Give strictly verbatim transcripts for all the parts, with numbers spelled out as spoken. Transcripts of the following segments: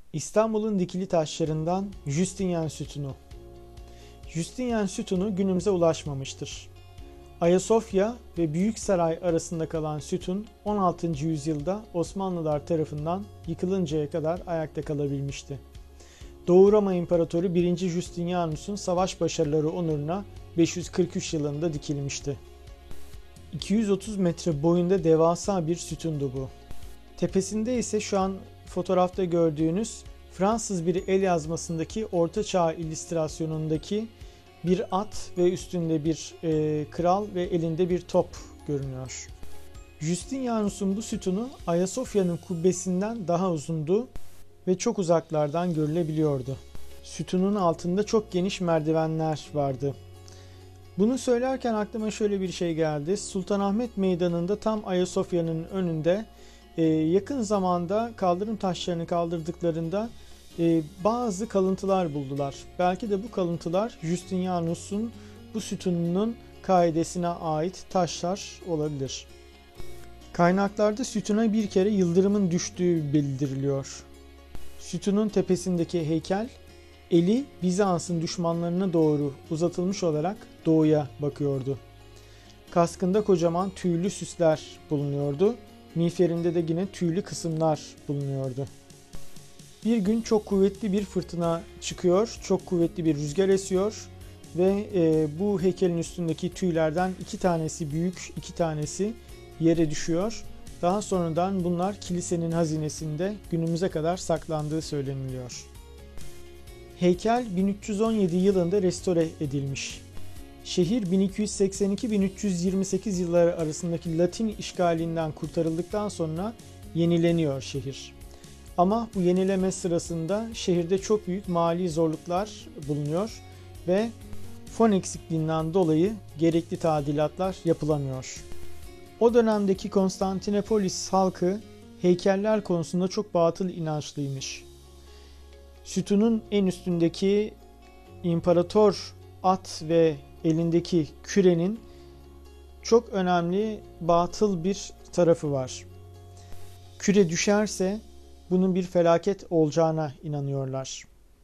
İstanbul'un dikili taşlarından Justinian Sütunu. Justinian Sütunu günümüze ulaşmamıştır. Ayasofya ve Büyük Saray arasında kalan sütun on altıncı yüzyılda Osmanlılar tarafından yıkılıncaya kadar ayakta kalabilmişti. Doğu Roma İmparatoru birinci. Justinianus'un savaş başarıları onuruna beş yüz kırk üç yılında dikilmişti. iki yüz otuz metre boyunda devasa bir sütundu bu. Tepesinde ise şu an fotoğrafta gördüğünüz Fransız bir el yazmasındaki Orta Çağ illüstrasyonundaki bir at ve üstünde bir e, kral ve elinde bir top görünüyor. Justinianus'un bu sütunu Ayasofya'nın kubbesinden daha uzundu ve çok uzaklardan görülebiliyordu. Sütunun altında çok geniş merdivenler vardı. Bunu söylerken aklıma şöyle bir şey geldi. Sultanahmet Meydanı'nda tam Ayasofya'nın önünde e, yakın zamanda kaldırım taşlarını kaldırdıklarında e, bazı kalıntılar buldular. Belki de bu kalıntılar Justinianus'un bu sütununun kaidesine ait taşlar olabilir. Kaynaklarda sütuna bir kere yıldırımın düştüğü bildiriliyor. Sütunun tepesindeki heykel eli Bizans'ın düşmanlarına doğru uzatılmış olarak doğuya bakıyordu. Kaskında kocaman tüylü süsler bulunuyordu. Miğferinde de yine tüylü kısımlar bulunuyordu. Bir gün çok kuvvetli bir fırtına çıkıyor, çok kuvvetli bir rüzgar esiyor ve e, bu heykelin üstündeki tüylerden iki tanesi büyük, iki tanesi yere düşüyor. Daha sonradan bunlar kilisenin hazinesinde günümüze kadar saklandığı söyleniliyor. Heykel bin üç yüz on yedi yılında restore edilmiş. Şehir bin iki yüz seksen iki bin üç yüz yirmi sekiz yılları arasındaki Latin işgalinden kurtarıldıktan sonra yenileniyor şehir. Ama bu yenileme sırasında şehirde çok büyük mali zorluklar bulunuyor ve fon eksikliğinden dolayı gerekli tadilatlar yapılamıyor. O dönemdeki Konstantinopolis halkı heykeller konusunda çok batıl inançlıymış. Sütunun en üstündeki imparator at ve elindeki kürenin çok önemli batıl bir tarafı var. Küre düşerse bunun bir felaket olacağına inanıyorlar.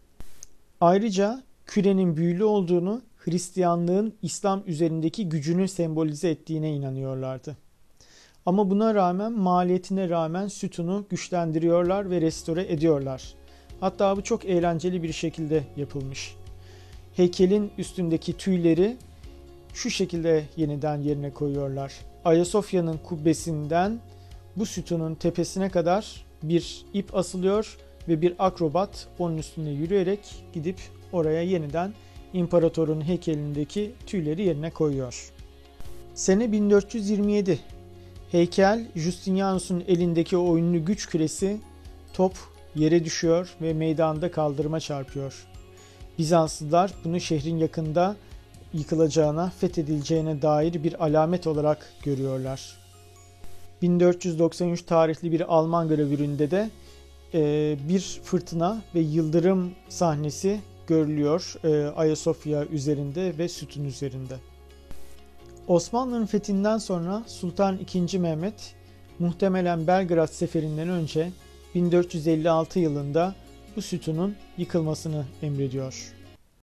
Ayrıca kürenin büyülü olduğunu, Hristiyanlığın İslam üzerindeki gücünü sembolize ettiğine inanıyorlardı. Ama buna rağmen, maliyetine rağmen sütunu güçlendiriyorlar ve restore ediyorlar. Hatta bu çok eğlenceli bir şekilde yapılmış. Heykelin üstündeki tüyleri şu şekilde yeniden yerine koyuyorlar. Ayasofya'nın kubbesinden bu sütunun tepesine kadar bir ip asılıyor ve bir akrobat onun üstünde yürüyerek gidip oraya yeniden imparatorun heykelindeki tüyleri yerine koyuyor. Sene bin dört yüz yirmi yedi. Heykel, Justinianus'un elindeki o ünlü güç küresi, top yere düşüyor ve meydanda kaldırıma çarpıyor. Bizanslılar bunu şehrin yakında yıkılacağına, fethedileceğine dair bir alamet olarak görüyorlar. bin dört yüz doksan üç tarihli bir Alman gravüründe de e, bir fırtına ve yıldırım sahnesi görülüyor e, Ayasofya üzerinde ve sütun üzerinde. Osmanlı'nın fethinden sonra Sultan ikinci. Mehmet muhtemelen Belgrad seferinden önce bin dört yüz elli altı yılında bu sütunun yıkılmasını emrediyor.